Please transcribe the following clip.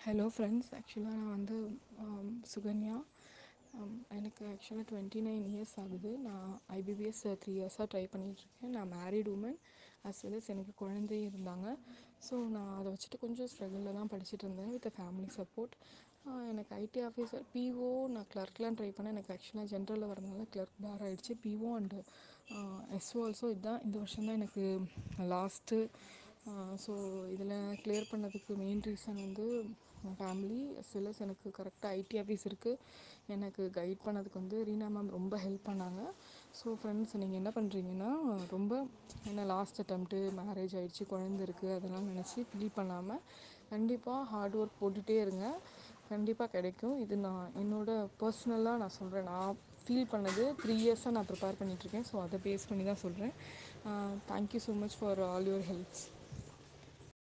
Hello friends, ஆக்சுவலாக நான் வந்து சுகன்யா. எனக்கு ஆக்சுவலாக 29 இயர்ஸ் ஆகுது. நான் ஐபிபிஎஸ் 3 இயர்ஸாக ட்ரை பண்ணிகிட்ருக்கேன். நான் married woman as well as எனக்கு குழந்தையும் இருந்தாங்க. ஸோ நான் அதை வச்சுட்டு கொஞ்சம் ஸ்ட்ரகிளில் தான் படிச்சுட்டு இருந்தேன் வித் ஃபேமிலி சப்போர்ட். எனக்கு ஐடி ஆஃபீஸர் பிஓ நான் கிளர்க்லாம் ட்ரை பண்ணேன். எனக்கு ஆக்சுவலாக ஜென்ரலில் வரதுனால கிளர்க் பார் ஆகிடுச்சு. பிஓ அண்டு எஸ்ஓ ஆல்சோ இதுதான் இந்த வருஷம் தான் எனக்கு லாஸ்ட்டு. ஸோ இதில் கிளியர் பண்ணதுக்கு மெயின் ரீசன் வந்து ஃபேமிலி அஸ் வெல் அஸ் எனக்கு கரெக்டாக ஐடி ஆஃபீஸ் இருக்குது. எனக்கு கைட் பண்ணதுக்கு வந்து ரீனா மேம் ரொம்ப ஹெல்ப் பண்ணாங்க. ஸோ ஃப்ரெண்ட்ஸ், நீங்கள் என்ன பண்ணுறீங்கன்னா, ரொம்ப என்ன லாஸ்ட் அட்டம்ப்ட்டு மேரேஜ் ஆகிடுச்சு, குழந்தை இருக்குது, அதெல்லாம் நினச்சி ஃபீல் பண்ணாமல் கண்டிப்பாக ஹார்ட் ஒர்க் போட்டுகிட்டே இருங்க. கண்டிப்பாக கிடைக்கும். இது நான் பர்சனலாக நான் சொல்கிறேன். நான் ஃபீல் பண்ணது 3 இயர்ஸாக நான் ப்ரிப்பேர் பண்ணிகிட்ருக்கேன். ஸோ அதை பேஸ் பண்ணி தான் சொல்கிறேன். Thank you so much for all your helps.